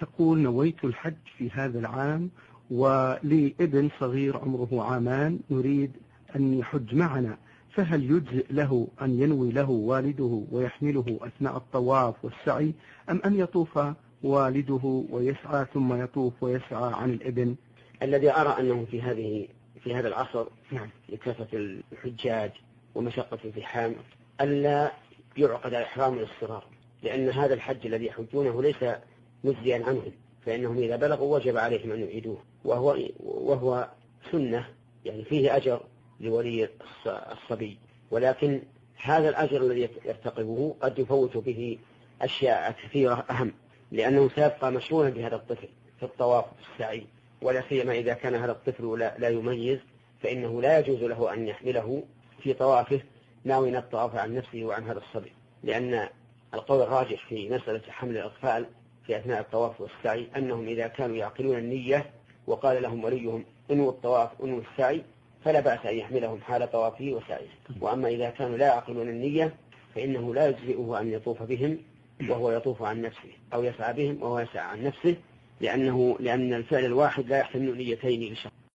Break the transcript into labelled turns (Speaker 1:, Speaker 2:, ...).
Speaker 1: تقول نويت الحج في هذا العام، ولي ابن صغير عمره عامان نريد أن يحج معنا، فهل يجزئ له أن ينوي له والده ويحمله أثناء الطواف والسعي، أم أن يطوف والده ويسعى ثم يطوف ويسعى عن الابن؟
Speaker 2: الذي أرى أنه في هذا العصر
Speaker 1: نعم.
Speaker 2: لكثرة الحجاج ومشقة الزحام ألا يعقد الإحرام للصغار، لأن هذا الحج الذي يحجونه ليس مجزيا عنهم، فإنهم إذا بلغوا وجب عليهم أن يعيدوه، وهو سنة، يعني فيه أجر لولي الصبي، ولكن هذا الأجر الذي يرتقبه قد يفوت به أشياء كثيرة أهم، لأنه سيبقى مشغولا بهذا الطفل في الطواف والسعي، ولا سيما إذا كان هذا الطفل لا يميز، فإنه لا يجوز له أن يحمله في طوافه ناوي الطواف عن نفسه وعن هذا الصبي، لأن القول الراجح في مسألة حمل الأطفال في أثناء الطواف والسعي أنهم إذا كانوا يعقلون النية وقال لهم وليهم انووا الطواف انووا السعي فلا بأس أن يحملهم حال طوافه وسعيه. وأما إذا كانوا لا يعقلون النية فإنه لا يجزئه أن يطوف بهم وهو يطوف عن نفسه، أو يسعى بهم وهو يسعى عن نفسه، لأن الفعل الواحد لا يحتمل نيتين لشخص.